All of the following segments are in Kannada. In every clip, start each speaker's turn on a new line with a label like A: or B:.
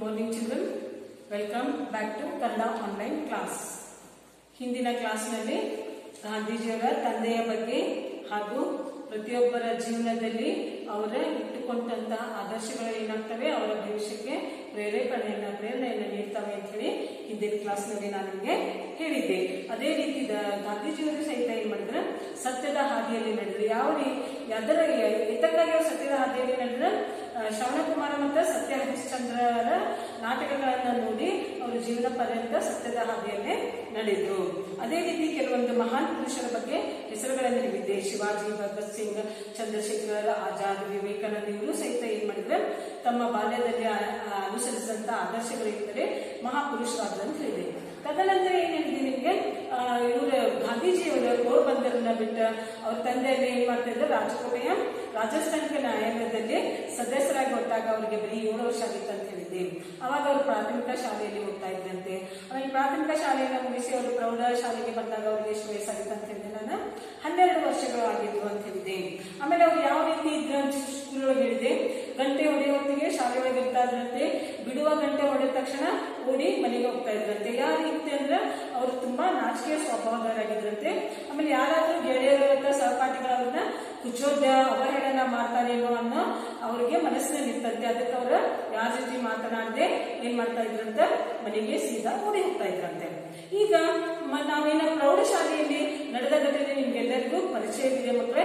A: morning children, welcome back to Kannada online class. ಹಿಂದಿನ ಕ್ಲಾಸ್ನಲ್ಲಿ ಗಾಂಧೀಜಿಯವರ ತಂದೆಯ ಬಗ್ಗೆ ಹಾಗೂ ಪ್ರತಿಯೊಬ್ಬರ ಜೀವನದಲ್ಲಿ ಅವರ ಇಟ್ಟುಕೊಂಡಂತಹ ಆದರ್ಶಗಳು ಏನಾಗ್ತವೆ, ಅವರ ಭವಿಷ್ಯಕ್ಕೆ ಪ್ರೇರಣೆಯನ್ನು ನೀಡ್ತವೆ ಅಂತ ಹೇಳಿ ಹಿಂದಿನ ಕ್ಲಾಸ್ನಲ್ಲಿ ನಾನು ನಿಮಗೆ ಹೇಳಿದ್ದೆ. ಅದೇ ರೀತಿ ಗಾಂಧೀಜಿಯವರು ಸಹಿತ ಏನ್ ಮಾಡಿದ್ರೆ ಸತ್ಯದ ಹಾದಿಯಲ್ಲಿ ನಡೆದ್ರು. ಅದರ ಇದಕ್ಕಾಗಿ ಅವರು ಸತ್ಯದ ಹಾದಿಯಲ್ಲಿ ನಡೆದ್ರೆ ಶ್ರವಣಕುಮಾರ ಮತ್ತು ಸತ್ಯ ಹರಿಶ್ಚಂದ್ರರ ನಾಟಕಗಳನ್ನ ನೋಡಿ ಅವರು ಜೀವನ ಪರ್ಯಂತ ಸತ್ಯದ ಹಾದಿಯಲ್ಲೇ ನಡೆದ್ರು. ಅದೇ ರೀತಿ ಕೆಲವೊಂದು ಮಹಾನ್ ಪುರುಷರ ಬಗ್ಗೆ ಹೆಸರುಗಳನ್ನು ಹೇಳಿದ್ದೆ. ಶಿವಾಜಿ, ಭಗತ್ ಸಿಂಗ್, ಚಂದ್ರಶೇಖರ್ ಆಜಾದ್, ವಿವೇಕಾನಂದ ಇವರು ಸಹಿತ ಏನ್ ಮಾಡಿದ್ರೆ ತಮ್ಮ ಬಾಲ್ಯದಲ್ಲಿ ಅನುಸರಿಸಿದಂತ ಆದರ್ಶಗಳಿದ್ದರೆ ಮಹಾಪುರುಷರಾದ್ರು ಅಂತ ಹೇಳಿದೆ. ತದನಂತರ ಏನ್ ಹೇಳಿದೆ ನಿಮ್ಗೆ, ಇವರು ಗಾಂಧೀಜಿಯವರು ಪೋರ್ಬಂದರ್ನ ಬಿಟ್ಟ ಅವ್ರ ತಂದೆಯಲ್ಲಿ ಏನ್ ಮಾಡ್ತಾ ಇದ್ರು, ರಾಜಕೋಟೆಯ ರಾಜಸ್ಥಾನಿಕ ನ್ಯಾಯಾಲಯದಲ್ಲಿ ಸದಸ್ಯರಾಗಿ ಹೊಟ್ಟಾಗ ಅವರಿಗೆ ಬರೀ 7 ವರ್ಷ ಆಗಿತ್ತು ಅಂತ ಹೇಳಿದ್ದೆ. ಅವಾಗ ಅವರು ಪ್ರಾಥಮಿಕ ಶಾಲೆಯಲ್ಲಿ ಓದ್ತಾ ಇದ್ರಂತೆ. ಆಮೇಲೆ ಪ್ರಾಥಮಿಕ ಶಾಲೆಯನ್ನು ಮುಗಿಸಿ ಅವರು ಪ್ರೌಢ ಶಾಲೆಗೆ ಬಂದಾಗ ಅವ್ರಿಗೆ ಎಷ್ಟು ವಯಸ್ಸಾಗಿತ್ತು ಅಂತ ಹೇಳಿದೆ ನಾನು, 12 ವರ್ಷಗಳು ಆಗಿದ್ವು ಅಂತ ಹೇಳಿದೆ. ಆಮೇಲೆ ಅವ್ರು ಯಾವ ರೀತಿ ಇದ್ರು ಅಂತ ಸ್ಕೂಲ್ ಒಳಗೆ ಹೇಳಿದೆ, ಗಂಟೆ ಹೊಡೆಯೋ ಹೊತ್ತಿಗೆ ಶಾಲೆ ಒಳಗೆ ಇರ್ತಾ ಇದ್ರಂತೆ. ಬಿಡುವ ಗಂಟೆ ಹೊಡೆದ ತಕ್ಷಣ ಓಡಿ ಮನೆಗೆ ಹೋಗ್ತಾ ಇದ್ರಂತೆ. ಯಾವ ರೀತಿ ಅಂದ್ರೆ ಅವರು ತುಂಬಾ ನಾಚಿಕೆ ಸ್ವಭಾವದವರಾಗಿದ್ರಂತೆ. ಆಮೇಲೆ ಯಾರಾದ್ರೂ ಗೆಳೆಯರ ಸಹಪಾಠಿಗಳನ್ನ ಕುಚೋದ್ಯ ಅವಹೇಳನ ಮಾಡ್ತಾರೇನೋ ಅನ್ನೋ ಅವ್ರಿಗೆ ಮನಸ್ಸಿನಲ್ಲಿ ಇರ್ತಂತೆ. ಅದಕ್ಕೆ ಅವ್ರ ಯಾರ ಜೊತೆ ಮಾತನಾಡದೆ ಏನ್ ಮಾಡ್ತಾ ಇದ್ರಂತ, ಮನೆಗೆ ಸೀದಾ ಓಡಿ ಹೋಗ್ತಾ ಇದ್ರಂತೆ. ಈಗ ನಾವೇನ ಪ್ರೌಢಶಾಲೆಯಲ್ಲಿ ನಡೆದ ಘಟನೆ ನಿಮ್ಗೆಲ್ಲರಿಗೂ ಪರಿಚಯವಿದೆ ಮಕ್ಕಳೇ.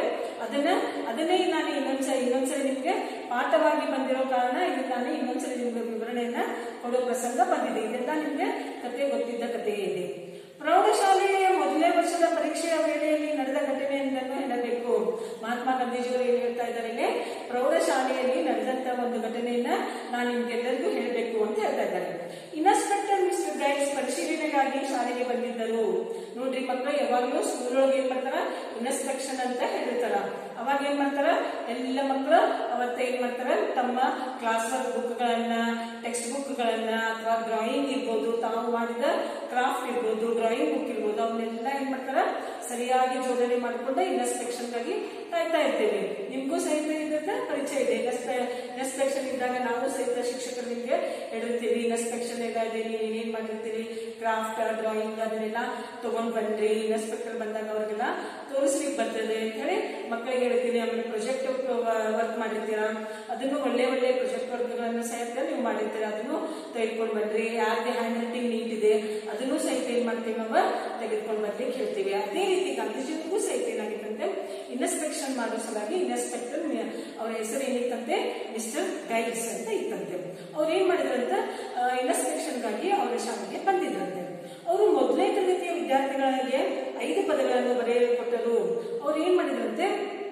A: ಅದನ್ನೇ ನಾನು ಇನ್ನೊಂದ್ಸರಿ ನಿಮ್ಗೆ ಪಾಠವಾಗಿ ಬಂದಿರೋ ಕಾರಣ ಇಲ್ಲಿ ನಾನು ಇನ್ನೊಂದ್ಸರಿ ನಿಮ್ಗೆ ವಿವರಣೆಯನ್ನ ಕೊಡೋ ಪ್ರಸಂಗ ಬಂದಿದೆ. ಇದೆಲ್ಲ ನಿಮ್ಗೆ ಕತೆ ಗೊತ್ತಿದ್ದ ಕಥೆಯೇ ಇದೆ. ಪ್ರೌಢಶಾಲೆಯ ಮೊದಲನೇ ವರ್ಷದ ಪರೀಕ್ಷೆಯ ವೇಳೆಯಲ್ಲಿ ನಡೆದ ಘಟನೆಯನ್ನು ಹೇಳಬೇಕು. ಮಹಾತ್ಮ ಗಾಂಧೀಜಿಯವರು ಏನ್ ಹೇಳ್ತಾ ಇದ್ದಾರೆ ಇಲ್ಲಿ, ಪ್ರೌಢಶಾಲೆಯಲ್ಲಿ ನಡೆದಂತ ಒಂದು ಘಟನೆಯನ್ನ ನಾನು ನಿಮ್ಗೆಲ್ಲರಿಗೂ ಹೇಳಬೇಕು ಅಂತ ಹೇಳ್ತಾ ಇದ್ದಾರೆ. ಇನ್ಸ್ಪೆಕ್ಟರ್ ಮಿಸ್ಟರ್ ಗೈಡ್ಸ್ ಪರಿಶೀಲನೆಗಾಗಿ ಶಾಲೆಗೆ ಬಂದಿದ್ದರು. ನೋಡ್ರಿ ಮಕ್ಕಳು, ಯಾವಾಗ್ಲೂ ಸ್ಕೂಲ್ ಒಳಗೆ ಏನ್ ಮಾಡ್ತಾರ, ಇನ್ಸ್ಪೆಕ್ಷನ್ ಅಂತ ಹೇಳಿರ್ತಾರ. ಅವಾಗ ಏನ್ ಮಾಡ್ತಾರ, ಎಲ್ಲ ಮಕ್ಕಳು ಅವತ್ತ ಏನ್ ಮಾಡ್ತಾರ, ತಮ್ಮ ಕ್ಲಾಸ್ ವರ್ಕ್ ಬುಕ್ಗಳನ್ನ, ಟೆಕ್ಸ್ಟ್ ಬುಕ್ಗಳನ್ನ ಅಥವಾ ಡ್ರಾಯಿಂಗ್ ಇರ್ಬೋದು, ತಾವು ಮಾಡಿದ ಕ್ರಾಫ್ಟ್ ಇರ್ಬೋದು, ಡ್ರಾಯಿಂಗ್ ಬುಕ್ ಇರ್ಬೋದು, ಅವನ್ನೆಲ್ಲ ಏನ್ ಮಾಡ್ತಾರ ಸರಿಯಾಗಿ ಜೋಡಣೆ ಮಾಡಿಕೊಂಡು ಇನ್ಸ್ಪೆಕ್ಷನ್ ಗಾಗಿ ಕಾಯ್ತಾ ಇರ್ತೇವೆ. ನಿಮ್ಗೂ ಸಹಿತ ಇದಕ್ಕೆ ಪರಿಚಯ ಇದೆ. ಇನ್ಸ್ಪೆಕ್ಷನ್ ಇದ್ದಾಗ ನಾವು ಸಹಿತ ಶಿಕ್ಷಕರು ನಿಮ್ಗೆ ಹೇಳಿರ್ತೀವಿ, ಇನ್ಸ್ಪೆಕ್ಷನ್ ಎಲ್ಲ ಇದೆ, ನೀವು ಏನೇನ್ ಮಾಡಿರ್ತೀರಿ, ಕ್ರಾಫ್ಟ್ ಡ್ರಾಯಿಂಗ್ ಅದನ್ನೆಲ್ಲ ತಗೊಂಡ್ ಬನ್ರಿ, ಇನ್ಸ್ಪೆಕ್ಟರ್ ಬಂದಾಗ ಅವ್ರಿಗೆಲ್ಲ ತೋರಿಸ್ಲಿಕ್ಕೆ ಬರ್ತದೆ ಅಂತ ಹೇಳಿ ಮಕ್ಕಳಿಗೆ ಹೇಳ್ತೀನಿ. ಆಮೇಲೆ ಪ್ರಾಜೆಕ್ಟ್ ವರ್ಕ್ ಮಾಡಿರ್ತೀರಾ, ಅದನ್ನು ಒಳ್ಳೆ ಪ್ರಾಜೆಕ್ಟ್ ವರ್ಕ್ಗಳನ್ನು ಸಹಿತ ನೀವು ಮಾಡಿರ್ತೀರ, ಅದನ್ನು ತೆಗೆದುಕೊಂಡು ಬನ್ರಿ. ಯಾರಿಗೆ ಹ್ಯಾಂಡ್ ರೈಟಿಂಗ್ ನೀಟ್ ಇದೆ ಅದನ್ನು ಸಹಿತ ಏನ್ ಮಾಡ್ತೀವಿ ನಾವು ತೆಗೆದುಕೊಂಡು ಬರ್ಲಿಕ್ಕೆ ಹೇಳ್ತೀವಿ. ಅದೇ ರೀತಿ ಗಾಂಧೀಜಿಗೂ ಸಹಿತ ಏನಾಗಿತ್ತಂತೆ, ಇನ್ಸ್ಪೆಕ್ಷನ್ ಮಾಡೋ ಸಲಾಗಿ ಇನ್ಸ್ಪೆಕ್ಟರ್ ಅವ್ರ ಹೆಸರು ಏನಿತ್ತಂತೆ, ಮಿಸ್ಟರ್ ಗೈಡ್ಸ್ ಅಂತ ಇತ್ತಂತೆ. ಅವ್ರು ಏನ್ ಮಾಡಿದ್ರಂತ, ಇನ್ಸ್ಪೆಕ್ಷನ್ ಗಾಗಿ ಅವರ ಶಾಲೆಗೆ ಬಂದಿದ್ರಂತೆ. ಅವರು ಮೊದಲನೇ ತರಗತಿಯ ವಿದ್ಯಾರ್ಥಿಗಳಿಗೆ 5 ಪದಗಳನ್ನು ಬರೆಯಲು ಕೊಟ್ಟರು. ಅವ್ರು ಏನ್ ಮಾಡಿದ್ರಂತೆ,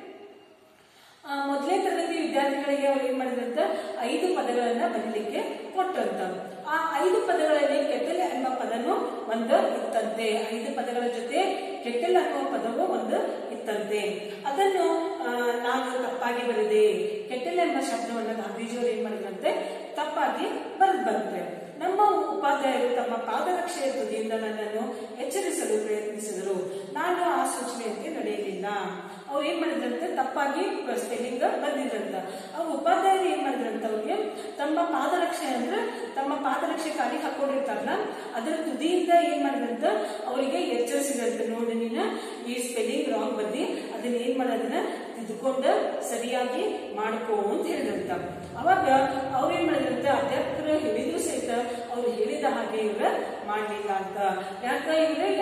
A: ಮೊದಲನೇ ತರಗತಿ ವಿದ್ಯಾರ್ಥಿಗಳಿಗೆ ಅವ್ರು ಏನ್ ಮಾಡಿದ್ರಂತ 5 ಪದಗಳನ್ನ ಬರೀಲಿಕ್ಕೆ ಕೊಟ್ಟಂತ. ಆ 5 ಪದಗಳಲ್ಲಿ ಕೆಟಲ್ ಎಂಬ ಪದನು ಒಂದು ಇತ್ತಂತೆ. 5 ಪದಗಳ ಜೊತೆ ಕೆಟಲ್ ಅನ್ನುವ ಪದವು ಒಂದು ಇತ್ತಂತೆ. ಅದನ್ನು ನಾನು ತಪ್ಪಾಗಿ ಬರೆದೆ. ಕೆಟಲ್ ಎಂಬ ಶಬ್ದವನ್ನು ಗಾಂಧೀಜಿಯವರು ಏನ್ ಮಾಡಿದ್ರಂತೆ, ತಪ್ಪಾಗಿ ಬರುತ್ತೆ. ನಮ್ಮ ಉಪಾಧ್ಯಾಯರು ತಮ್ಮ ಪಾದರಕ್ಷೆಯ ತುದಿಯಿಂದ ನನ್ನನ್ನು ಎಚ್ಚರಿಸಲು ಪ್ರಯತ್ನಿಸಿದರು. ನಾನು ಆ ಸೂಚನೆಯಂತೆ ನಡೆಯಲಿಲ್ಲ. ಅವ್ರು ಏನ್ ಮಾಡಿದ್ರಂತೆ, ತಪ್ಪಾಗಿ ಸ್ಪೆಲ್ಲಿಂಗ್ ಬಂದಿದ್ರಂತ. ಅವ್ರ ಉಪಾಧ್ಯಾಯರು ಏನ್ ಮಾಡಿದ್ರಂತ, ಅವ್ರಿಗೆ ತಮ್ಮ ಪಾದರಕ್ಷೆ ಅಂದ್ರೆ ತಮ್ಮ ಪಾದರಕ್ಷೆ ಕಾಲಿಗೆ ಹಾಕೊಂಡಿರ್ತಾರಲ್ಲ, ಅದರ ತುದಿಯಿಂದ ಏನ್ ಮಾಡಿದ್ರಂತ ಅವರಿಗೆ ಎಚ್ಚರಿಸಿದ್ರಂತೆ, ನೋಡಿ ನೀನು ಈ ಸ್ಪೆಲ್ಲಿಂಗ್ ರಾಂಗ್ ಬಂದಿ, ಅದನ್ನ ಏನ್ ಮಾಡೋದನ್ನ ತಿದ್ದುಕೊಂಡು ಸರಿಯಾಗಿ ಮಾಡ್ಕೋ ಅಂತ ಹೇಳಿದ್ರಂತ. ಅವಾಗ ಅವ್ರೇನ್ ಮಾಡಿದ್ರಂತ, ಅಧ್ಯಾಪಕರು ಹೇಳಿದ್ರು ಸಹಿತ ಅವ್ರು ಹೇಳಿದ ಹಾಗೆ ಇವ್ರ ಮಾಡ್ಲಿಲ್ಲ ಅಂತ. ಯಾಕೆ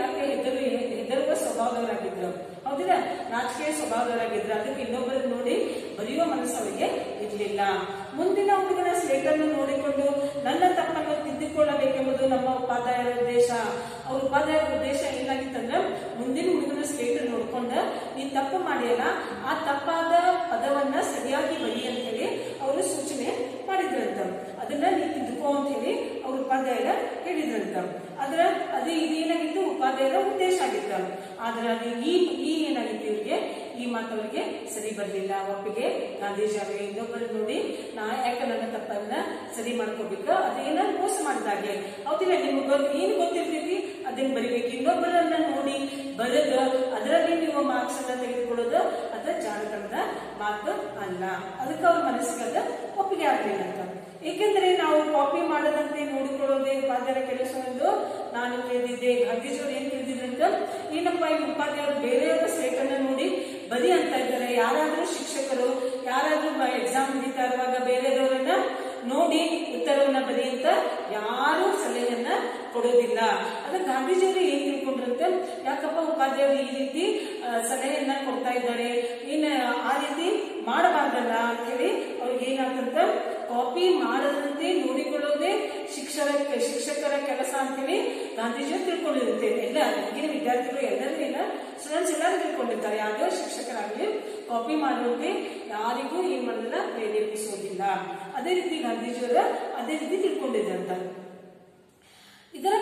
A: ಹೆದರುವ ಸ್ವಭಾವದವರಾಗಿದ್ರು, ಹೌದಿಲ್ಲ, ನಾಚಿಕೆಯ ಸ್ವಭಾವದವರಾಗಿದ್ರು. ಅದಕ್ಕೆ ಇನ್ನೊಬ್ಬರು ನೋಡಿ ಬರೆಯುವ ಮನಸ್ಸು ಅವರಿಗೆ ಇರ್ಲಿಲ್ಲ. ಮುಂದಿನ ಹುಡುಗನ ಸ್ಲೇಟನ್ನು ನೋಡಿಕೊಂಡು ನನ್ನ ತಪ್ಪನ್ನು ತಿದ್ದಿಕೊಳ್ಳಬೇಕೆಂಬುದು ನಮ್ಮ ಉಪಾಧ್ಯಾಯರ ಉದ್ದೇಶ. ಅವ್ರ ಉಪಾಧ್ಯಾಯರ ಉದ್ದೇಶ ಏನಾಗಿತ್ತಂದ್ರ, ಮುಂದಿನ ಹುಡುಗನ ಸ್ಲೇಟ್ ನೋಡ್ಕೊಂಡ ನೀ ತಪ್ಪು ಮಾಡಿಯಲ್ಲ, ಆ ತಪ್ಪಾದ ಪದವನ್ನ ಸರಿಯಾಗಿ ಬರಿ ಅಂತ ಹೇಳಿ ಅವರು ಸೂಚನೆ ಮಾಡಿದ್ರಂತ. ಅದನ್ನ ನೀ ತಿದ್ದುಕೋ ಅಂತ ಹೇಳಿ ಅವ್ರ ಉಪಾಧ್ಯಾಯರ ಹೇಳಿದ್ರಂತ. ಅದು ಇದೇನಾಗಿತ್ತು, ಉಪಾಧ್ಯಾಯರ ಉದ್ದೇಶ ಆಗಿತ್ತು. ಆದ್ರೆ ಅದು ಈ ಏನಾಗಿತ್ತು, ಇವ್ರಿಗೆ ಈ ಮಾತವರಿಗೆ ಸರಿ ಬರ್ಲಿಲ್ಲ. ಒಪ್ಪಿಗೆ ಗಾಂಧೀಜಿ ಅವರಿಗೆ ಇನ್ನೊಬ್ಬರು ನೋಡಿ ಯಾಕೆ ನನ್ನ ತಪ್ಪನ್ನ ಸರಿ ಮಾಡ್ಕೋಬೇಕು, ಅದೇನ ಮೋಸ ಮಾಡಿದಾಗೆ, ಹೌದಿಲ್ಲ, ನಿಮ್ಗೆ ಏನು ಗೊತ್ತಿರ್ತೈತಿ ಅದನ್ನ ಬರಿಬೇಕು. ಇನ್ನೊಬ್ಬರನ್ನ ನೋಡಿ ಬರೆದು ಅದರಲ್ಲಿ ನೀವು ಮಾರ್ಕ್ಸ್ ಅನ್ನ ತೆಗೆದುಕೊಳ್ಳೋದು ಅದ ಜಾಣತನದ ಮಾತು ಅಲ್ಲ. ಅದಕ್ಕೆ ಅವ್ರ ಮನಸ್ಸಿಗೆ ಒಪ್ಪಿಗೆ ಆಗ್ಲಿಲ್ಲ ಅಂತ. ಏಕೆಂದರೆ ನಾವು ಕಾಪಿ ಮಾಡದಂತೆ ನೋಡಿಕೊಳ್ಳೋದೇ ಉಪಾಧ್ಯಾಯರ ಕೆಲಸ ಎಂದು ನಾನು ತಿಳಿದಿದ್ದೆ. ಗಾಂಧೀಜಿಯವರು ಏನ್ ತಿಳಿದಿದ್ರಂತ, ಏನಪ್ಪ ಈ ಉಪಾಧ್ಯಾಯರು ಬೇರೆಯವರ ಸ್ಲೇಟ್ ಅನ್ನ ನೋಡಿ ಬರಿ ಅಂತ ಇದ್ದಾರೆ. ಯಾರಾದ್ರೂ ಶಿಕ್ಷಕರು ಯಾರಾದ್ರೂ ಎಕ್ಸಾಮ್ ನಡೀತಾ ಇರುವಾಗ ಬೇರೆದವರನ್ನ ನೋಡಿ ಉತ್ತರವನ್ನ ಬರಿ ಅಂತ ಯಾರು ಸಲಹೆಯನ್ನ ಕೊಡೋದಿಲ್ಲ. ಅದ ಗಾಂಧೀಜಿಯವರು ಏನ್ ತಿಳ್ಕೊಂಡ್ರಂತೆ, ಯಾಕಪ್ಪ ಉಪಾಧ್ಯಾಯರು ಈ ರೀತಿ ಸಲಹೆಯನ್ನ ಕೊಡ್ತಾ ಇದ್ದಾರೆ, ಏನ್ ಆ ರೀತಿ ಮಾಡಬಾರ್ದಲ್ಲ ಅಂತ ಹೇಳಿ ಅವ್ರಿಗೆ ಏನಾಗ್ತಂತ, ಕಾಪಿ ಮಾಡದಂತೆ ನೋಡಿಕೊಳ್ಳೋದೇ ಶಿಕ್ಷಕರ ಕೆಲಸ ಅಂತೇಳಿ ಗಾಂಧೀಜಿಯವರು ತಿಳ್ಕೊಂಡಿರುತ್ತೆ. ಎಲ್ಲ ಈಗಿನ ವಿದ್ಯಾರ್ಥಿಗಳು ಎಲ್ಲರೂ ಸ್ಟೂಡೆಂಟ್ಸ್ ಎಲ್ಲರೂ ತಿಳ್ಕೊಂಡಿರ್ತಾರೆ. ಯಾವುದೇ ಶಿಕ್ಷಕರಾಗಲಿ ಕಾಪಿ ಮಾಡುವಂತೆ ಯಾರಿಗೂ ಏನ್ ಮಾಡೋದಿಲ್ಲ, ಪ್ರೇರೇಪಿಸೋದಿಲ್ಲ. ಅದೇ ರೀತಿ ಗಾಂಧೀಜಿಯವರ ಅದೇ ರೀತಿ ತಿಳ್ಕೊಂಡಿದ್ದಂತ. ಇದರ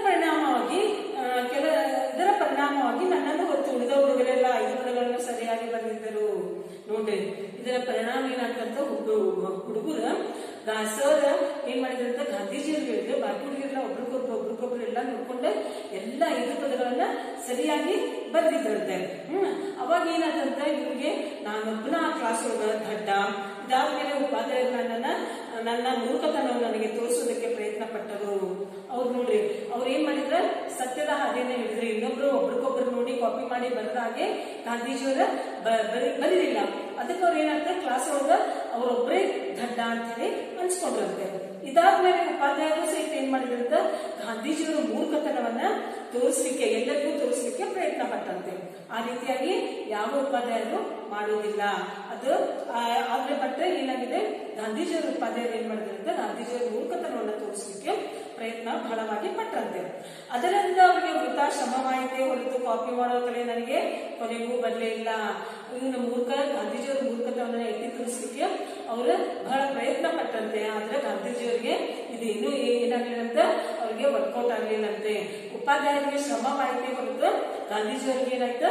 A: ಪರಿಣಾಮವಾಗಿ ನನ್ನನ್ನು ಹೊತ್ತು ಉಳಿದ ಹುಡುಗರೆಲ್ಲ 5 ಪದಗಳನ್ನು ಸರಿಯಾಗಿ ಬರೆದಿದ್ದರು. ನೋಡ್ರಿ, ಇದರ ಪರಿಣಾಮ ಏನಾಗ್ತಂತ, ಹುಡುಗರ ಸರ್ ಏನ್ ಮಾಡಿದ್ರಂತ, ಗಾಂಧೀಜಿಯವ್ರು ಹೇಳಿದ್ರೆ ಬಾಕಿ ಹುಡುಗರೆಲ್ಲ ಒಬ್ರಿಗೊಬ್ರು ಎಲ್ಲ ನೋಡ್ಕೊಂಡು ಎಲ್ಲ 5 ಪದಗಳನ್ನ ಸರಿಯಾಗಿ ಬರ್ದಿದ್ರಂತೆ. ಅವಾಗ ಏನಾದಂತ, ಇವ್ರಿಗೆ ನಾನೊಬ್ಬನ ಆ ಕ್ಲಾಸ್ ಒಳಗ ದಡ್ಡ. ಇದಾದ್ಮೇಲೆ ಉಪಾಧ್ಯಾಯರು ನನ್ನ ಮೂರ್ಖತನವನ್ನು ನನಗೆ ತೋರಿಸೋದಕ್ಕೆ ಪ್ರಯತ್ನ ಪಟ್ಟರು. ಅವ್ರು ನೋಡ್ರಿ, ಅವ್ರು ಏನ್ ಮಾಡಿದ್ರ, ಸತ್ಯದ ಹಾದಿಯನ್ನ ಹಿಡಿದ್ರು. ಇನ್ನೊಬ್ರು ಒಬ್ರಿಗೊಬ್ರು ನೋಡಿ ಕಾಪಿ ಮಾಡಿ ಬರದ ಹಾಗೆ ಗಾಂಧೀಜಿಯವರ ಬರೀಲಿಲ್ಲ. ಅದಕ್ಕೆ ಅವ್ರು ಏನಾಗ್ತಾರೆ, ಕ್ಲಾಸ್ ಒಳಗ ಅವರೊಬ್ಬರೇ ದಡ್ಡ ಅಂತ ಹೇಳಿ ಅನ್ಸ್ಕೊಂಡ್ರಂತೆ. ಇದಾದ್ಮೇಲೆ ಉಪಾಧ್ಯಾಯರು ಸಹಿತ ಏನ್ ಮಾಡಿದ್ರಂತ, ಗಾಂಧೀಜಿಯವರ ಮೂರ್ಖತನವನ್ನ ತೋರಿಸ್ಲಿಕ್ಕೆ, ಎಲ್ಲರಿಗೂ ತೋರಿಸ್ಲಿಕ್ಕೆ ಪ್ರಯತ್ನ ಪಟ್ಟಂತೆ. ಆ ರೀತಿಯಾಗಿ ಯಾವ ಉಪಾಧ್ಯಾಯರು ಮಾಡುವುದಿಲ್ಲ. ಅದು ಆದ್ರೆ ಬಟ್ಟೆ ಏನಾಗಿದೆ, ಗಾಂಧೀಜಿಯವರ ಉಪಾಧ್ಯಾಯರು ಏನ್ ಮಾಡಿದ್ರಂತ, ಗಾಂಧೀಜಿಯವರ ಮೂರ್ಖತನವನ್ನ ತೋರಿಸ್ಲಿಕ್ಕೆ ಪ್ರಯತ್ನ ಬಹಳವಾಗಿ ಪಟ್ಟಂತೆ. ಅದರಿಂದ ಅವರಿಗೆ ವೃಥಾ ಶ್ರಮವಾಯಿತೇ ಹೊರತು ಕಾಪಿ ಮಾಡೋ ಕಲೆ ನನಗೆ ಕೊನೆಗೂ ಬರಲೇ ಇಲ್ಲ. ಇವನ ಗಾಂಧೀಜಿಯವರ ಮೂರ್ಖತನವನ್ನ ಎತ್ತಿ ತೋರಿಸ್ಲಿಕ್ಕೆ ಅವರು ಬಹಳ ಪ್ರಯತ್ನ ಪಟ್ಟಂತೆ. ಆದ್ರೆ ಗಾಂಧೀಜಿಯವರಿಗೆ ಇದೇನು ಏನಾಗ್ಲಿಲ್ಲಂತ, ಅವ್ರಿಗೆ ವರ್ಕೌಟ್ ಆಗ್ಲಿಲ್ಲಂತೆ. ಉಪಾಧ್ಯಾಯರಿಗೆ ಶ್ರಮವಾಯಿತೇ ಹೊರತು ಗಾಂಧೀಜಿಯವರಿಗೆ ಏನಾಯ್ತ,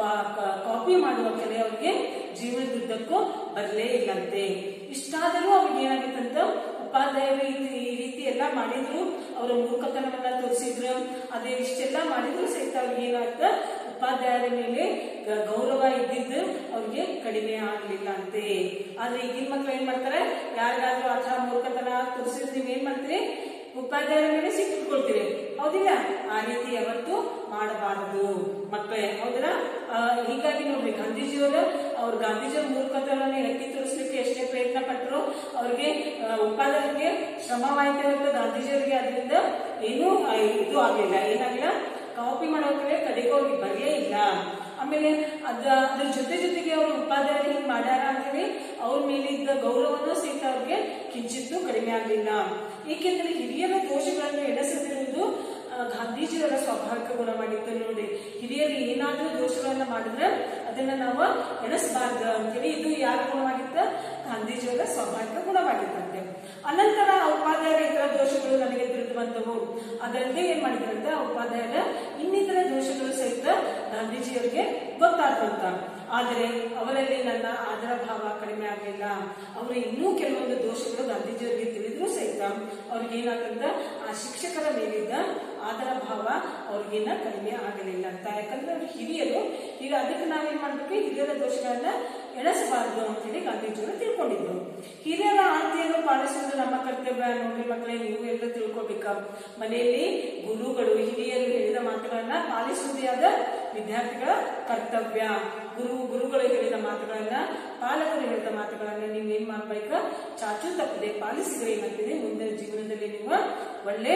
A: ಕಾಪಿ ಮಾಡುವ ಕಲೆ ಅವ್ರಿಗೆ ಜೀವನದುದ್ದಕ್ಕೂ ಬರಲೇ ಇಲ್ಲಂತೆ. ಇಷ್ಟಾದರೂ ಅವ್ರಿಗೆ ಏನಾಗಿತ್ತಂತ, ಉಪಾಧ್ಯಾಯರು ಈ ರೀತಿ ಎಲ್ಲ ಮಾಡಿದ್ರು, ಅವರ ಮೂರ್ಖತನವನ್ನ ತೋರಿಸಿದ್ರು, ಅದೇ ಇಷ್ಟೆಲ್ಲ ಮಾಡಿದ್ರು ಸಹಿತ ಅವ್ರಿಗೆ ಏನಾಗ್ತ, ಉಪಾಧ್ಯಾಯರ ಮೇಲೆ ಗೌರವ ಇದ್ದಿದ್ದು ಅವ್ರಿಗೆ ಕಡಿಮೆ ಆಗ್ಲಿಲ್ಲ ಅಂತೆ. ಆದ್ರೆ ಈಗಿನ ಮಕ್ಳು ಏನ್ ಮಾಡ್ತಾರೆ, ಯಾರಿಗಾದ್ರೂ ಆ ತರ ಮೂರ್ಖತನ ತೋರಿಸಿದ್ರೆ ನೀವ್ ಏನ್ ಮಾಡ್ತೀರಿ, ಉಪಾಧ್ಯಾಯರ ಮೇಲೆ ಸಿಕ್ಕಿಕೊಳ್ತೀರಿ, ಹೌದಿಲ್ಲ? ಆ ರೀತಿ ಯಾವತ್ತು ಮಾಡಬಾರದು ಮಕ್ಕಳೇ, ಹೌದಲ್ಲ? ಹೀಗಾಗಿ ನೋಡ್ರಿ, ಗಾಂಧೀಜಿಯವರ ಮೂರ್ಖತನವನ್ನು ಎತ್ತಿ ತೋರಿಸ್ಲಿಕ್ಕೆ ಎಷ್ಟೇ ಪ್ರಯತ್ನ ಪಟ್ಟರು, ಅವ್ರಿಗೆ ಉಪಾಧ್ಯಾಯರಿಗೆ ಶ್ರಮವಾಯಿತು ಅಂತ ಗಾಂಧೀಜಿಯವರಿಗೆ ಅದರಿಂದ ಏನೂ ಇದು ಆಗ್ಲಿಲ್ಲ. ಏನಾಗಿಲ್ಲ, ಕಾಪಿ ಮಾಡೋಕೆ ಕಡೆಗೂ ಅವ್ರಿಗೆ ಬರಲೇ ಇಲ್ಲ. ಆಮೇಲೆ ಅದ್ರ ಜೊತೆಗೆ ಅವರು ಉಪಾಧ್ಯಾಯರು ಹಿಂಗ್ ಮಾಡ್ಯಾರ ಅಂತೇಳಿ ಅವ್ರ ಮೇಲಿದ್ದ ಗೌರವನೂ ಸಹಿತ ಅವ್ರಿಗೆ ಕಿಂಚಿತ್ತು ಕಡಿಮೆ ಆಗ್ಲಿಲ್ಲ. ಏಕೆಂದ್ರೆ ಹಿರಿಯರ ದೋಷಗಳನ್ನು ಎಡಸದಿರುವುದು ಗಾಂಧೀಜಿಯವರ ಸ್ವಾಭಾವಿಕ ಗುಣವಾಗಿತ್ತು. ನೋಡಿ, ಹಿರಿಯರು ಏನಾದ್ರೂ ದೋಷಗಳನ್ನ ಮಾಡಿದ್ರೆ ಅದನ್ನ ನಾವು ಎಣಸಬಾರ್ದು ಅಂತೇಳಿ ಇದು ಯಾರ ಗುಣವಾಗಿತ್ತ, ಗಾಂಧೀಜಿಯವರ ಸ್ವಾಭಾವಿಕ ಗುಣವಾಗಿತ್ತಂತೆ. ಅನಂತರ ಉಪಾಧ್ಯಾಯರ ಇತರ ದೋಷಗಳು ನನಗೆ ತಿಳಿದು ಬಂದವು. ಅದರಂತೆ ಏನ್ ಮಾಡಿದ್ರಂತ, ಉಪಾಧ್ಯಾಯರ ಇನ್ನಿತರ ದೋಷಗಳು ಸಹಿತ ಗಾಂಧೀಜಿಯವರಿಗೆ ಗೊತ್ತಾಗ್ತಂತ. ಆದರೆ ಅವರಲ್ಲಿ ನನ್ನ ಆದರ ಭಾವ ಕಡಿಮೆ ಆಗಲಿಲ್ಲ. ಅವರು ಇನ್ನೂ ಕೆಲವೊಂದು ದೋಷಗಳು ಗಾಂಧೀಜಿಯವರಿಗೆ ತಿಳಿದ್ರು ಸಹಿತ ಅವ್ರಿಗೆ ಏನಾಗ್ತಂತ, ಆ ಶಿಕ್ಷಕರ ಮೇಲಿದ್ದ ಆದರ ಭಾವ ಅವ್ರಿಗೇನ ಕಡಿಮೆ ಆಗಲಿಲ್ಲ ಅಂತ. ಯಾಕಂದ್ರೆ ಅವ್ರು ಹಿರಿಯರು, ಈಗ ಅದಕ್ಕೆ ನಾವೇನ್ ಮಾಡ್ಬೇಕು, ಹಿರಿಯರ ದೋಷಗಳನ್ನ ಎಣಸಬಾರದು ಅಂತೇಳಿ ಗಾಂಧೀಜಿಯವರು ತಿಳ್ಕೊಂಡಿದ್ರು. ಹಿರಿಯರ ಆಜ್ಞೆಯನ್ನು ಪಾಲಿಸುವುದು ನಮ್ಮ ಕರ್ತವ್ಯ. ನೋಡ್ರಿ ಮಕ್ಕಳೇ, ನೀವು ಎಲ್ಲ ತಿಳ್ಕೊಬೇಕ, ಮನೆಯಲ್ಲಿ ಗುರುಗಳು ಹಿರಿಯರು ಹೇಳಿದ ಮಾತುಗಳನ್ನ ಪಾಲಿಸುವುದೇ ಆದ ವಿದ್ಯಾರ್ಥಿಗಳ ಕರ್ತವ್ಯ. ಗುರುಗಳು ಹೇಳಿದ ಮಾತುಗಳನ್ನ, ಪಾಲಕರು ಹೇಳಿದ ಮಾತುಗಳನ್ನ ನೀವೇನ್ ಮಾಡ್ಬೇಕ, ಚಾಚು ತಪ್ಪದೆ ಪಾಲಿಸಿದ್ರೆ ಏನಾಗ್ತದೆ, ಮುಂದಿನ ಜೀವನದಲ್ಲಿ ನೀವು ಒಳ್ಳೆ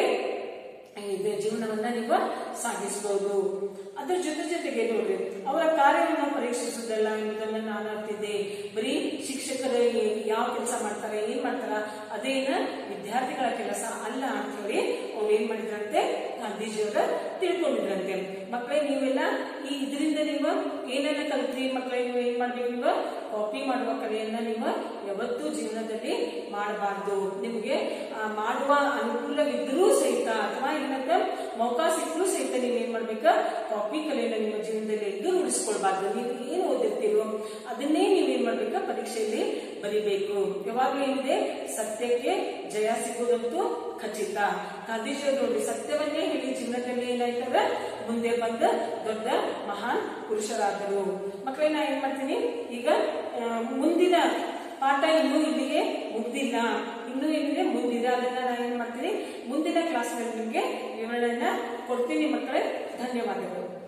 A: ಜೀವನವನ್ನ ನೀವು ಸಾಗಿಸಬಹುದು. ಅದ್ರ ಜೊತೆಗೆ ನೋಡ್ರಿ, ಅವರ ಕಾರ್ಯವನ್ನು ಪರೀಕ್ಷಿಸುವುದಲ್ಲ ಎಂಬುದನ್ನ ನಾನು ಅರ್ತಿದ್ದೆ. ಬರೀ ಶಿಕ್ಷಕರು ಯಾವ ಕೆಲಸ ಮಾಡ್ತಾರೆ, ಏನ್ ಮಾಡ್ತಾರ, ಅದೇನ ವಿದ್ಯಾರ್ಥಿಗಳ ಕೆಲಸ ಅಲ್ಲ ಅಂತ ಹೇಳಿ ಅವ್ರು ಏನ್ ಮಾಡಿದ್ರಂತೆ, ಗಾಂಧೀಜಿಯವರ ತಿಳ್ಕೊಂಡಿದ್ರಂತೆ. ಮಕ್ಕಳೇ, ನೀವೆಲ್ಲ ಇದರಿಂದ ನೀವು ಏನೆಲ್ಲ ಕಲಿತ್ರಿ ಮಕ್ಕಳೇ, ನೀವು ಏನ್ ಮಾಡ್ಬೇಕು, ನೀವು ಕಾಪಿ ಮಾಡುವ ಕಲೆಯನ್ನ ನೀವು ಯಾವತ್ತೂ ಜೀವನದಲ್ಲಿ ಮಾಡಬಾರ್ದು. ನಿಮ್ಗೆ ಮಾಡುವ ಅನುಕೂಲವಿದ್ರೂ ಸಹಿತ ಅಥವಾ ಏನಂತ ಮೌಕ ಸಿಕ್ಕರೂ ಸಹಿತ ನೀವೇನ್ ಮಾಡ್ಬೇಕ, ಕಾಪಿ ಕಲೆಯನ್ನ ನಿಮ್ಮ ಜೀವನದಲ್ಲಿ ಎದ್ದು ರೂಢಿಸ್ಕೊಳ್ಬಾರ್ದು. ನೀವು ಏನು ಓದಿರ್ತೀರೋ ಅದನ್ನೇ ನೀವೇನ್ ಮಾಡ್ಬೇಕ, ಪರೀಕ್ಷೆಯಲ್ಲಿ ಬರಿಬೇಕು. ಯಾವಾಗ್ಲೂ ಏನಿದೆ, ಸತ್ಯಕ್ಕೆ ಜಯ ಸಿಗೋದಂತೂ ಖಚಿತ. ಗಾಂಧೀಜಿಯವರು ನೋಡಿ, ಸತ್ಯವನ್ನೇ ಹೇಳಿ ಜೀವನದಲ್ಲಿ ಏನಾಯ್ತಂದ್ರ ಮುಂದೆ ಬಂದ ದೊಡ್ಡ ಮಹಾನ್ ಪುರುಷರಾದರು. ಮಕ್ಕಳೇ, ನಾ ಏನ್ ಮಾಡ್ತೀನಿ, ಈಗ ಮುಂದಿನ ಪಾಠ ಇನ್ನೂ ಇಲ್ಲಿಗೆ ಮುಗ್ದಿಲ್ಲ, ಇನ್ನೂ ಏನಿದೆ ಮುಂದಿನ ಅದನ್ನ ನಾನು ಏನ್ ಮಾಡ್ತೀನಿ ಮುಂದಿನ ಕ್ಲಾಸ್ನಲ್ಲಿ ನಿಮಗೆ ವಿವರಣೆಯನ್ನ ಕೊಡ್ತೀನಿ ಮಕ್ಕಳೇ. ಧನ್ಯವಾದಗಳು.